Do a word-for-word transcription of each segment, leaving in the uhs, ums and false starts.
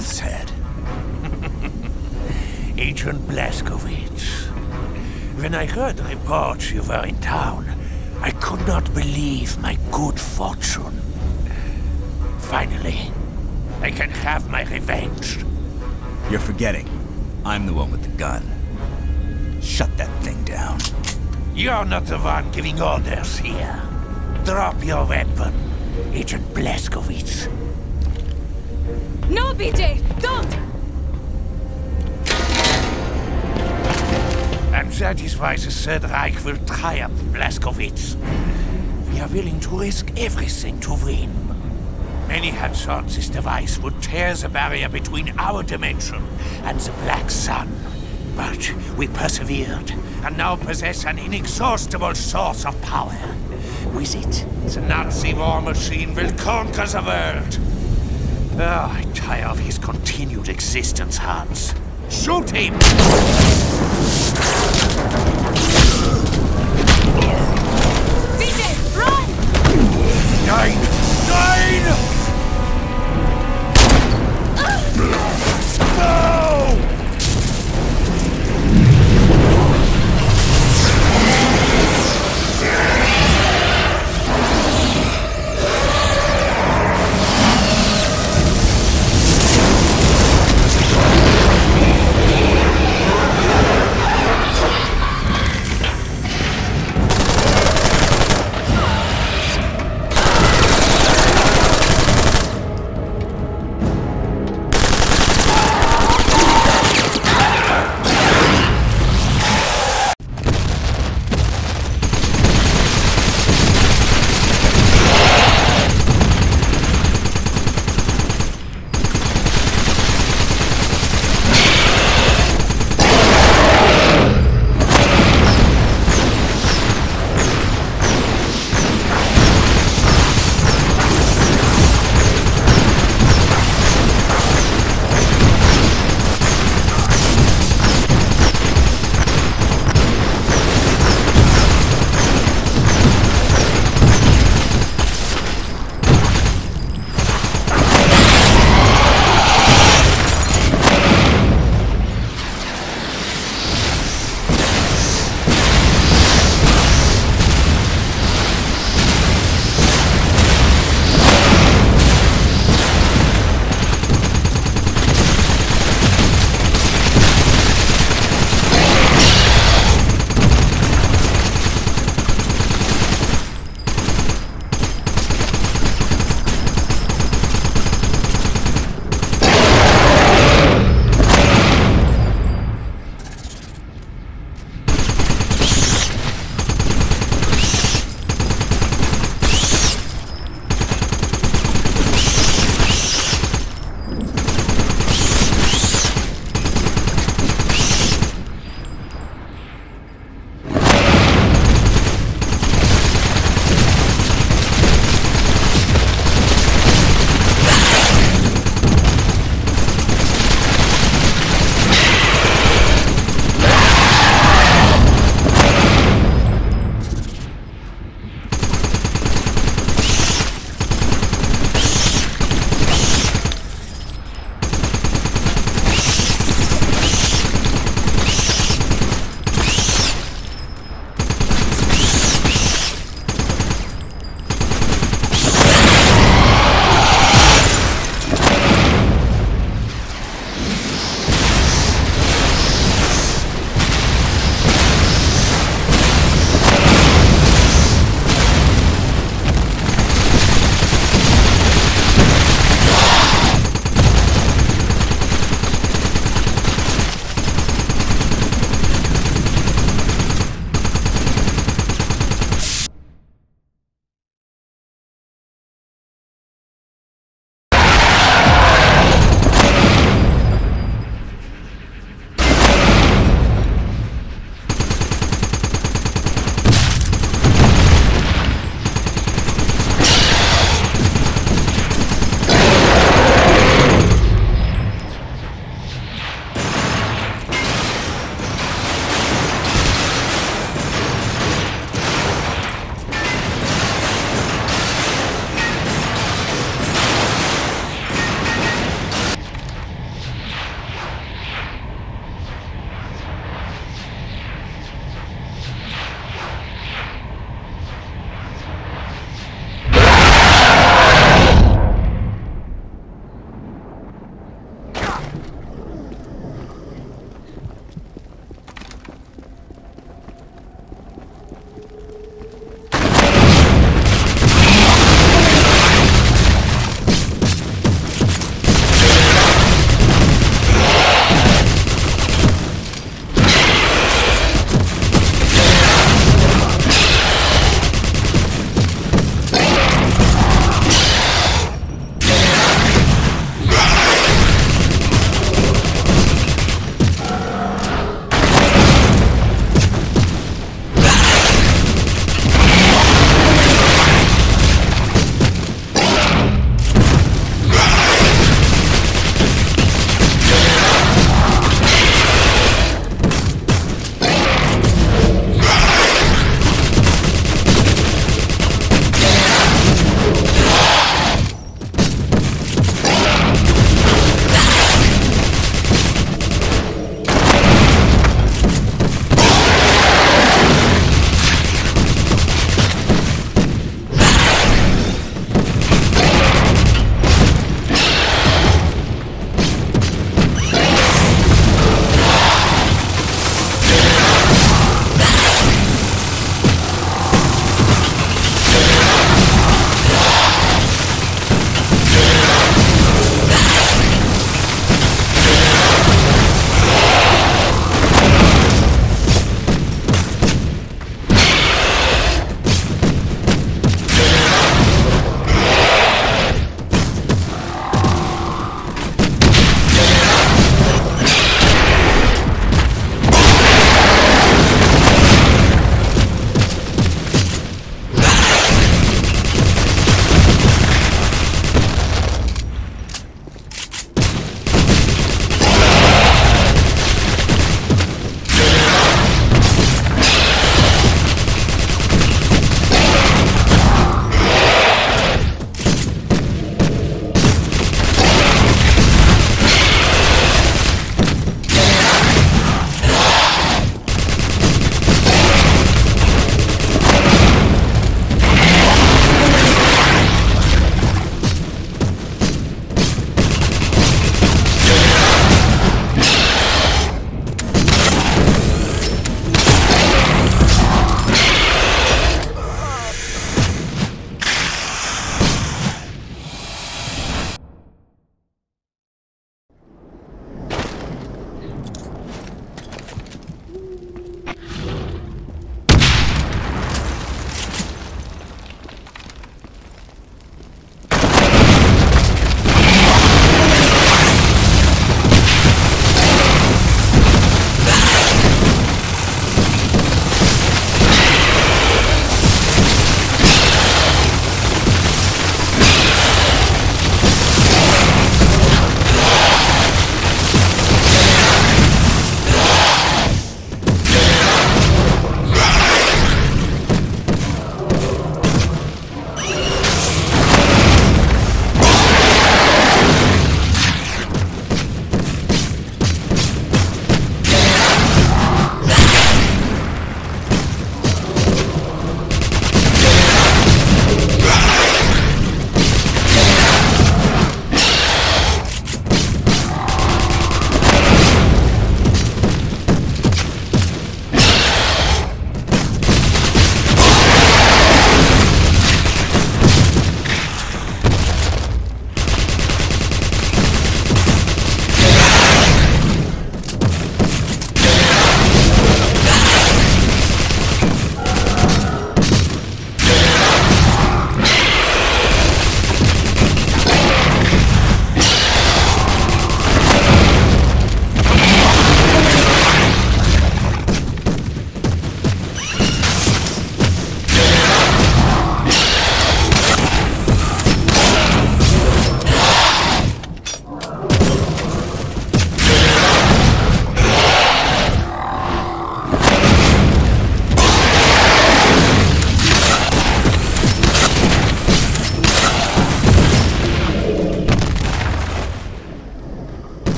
Death's Head? Agent Blazkowicz. When I heard the reports you were in town, I could not believe my good fortune. Finally, I can have my revenge. You're forgetting. I'm the one with the gun. Shut that thing down. You're not the one giving orders here. Drop your weapon, Agent Blazkowicz. No, B J! Don't! And that is why the Third Reich will triumph, Blazkowicz. We are willing to risk everything to win. Many had thought this device would tear the barrier between our dimension and the Black Sun. But we persevered, and now possess an inexhaustible source of power. With it, the Nazi war machine will conquer the world. Oh, I tire of his continued existence, Hans. Shoot him! B J, run! Nine! Nine! No!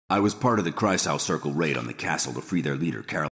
I was part of the Kreisau Circle raid on the castle to free their leader, Karol.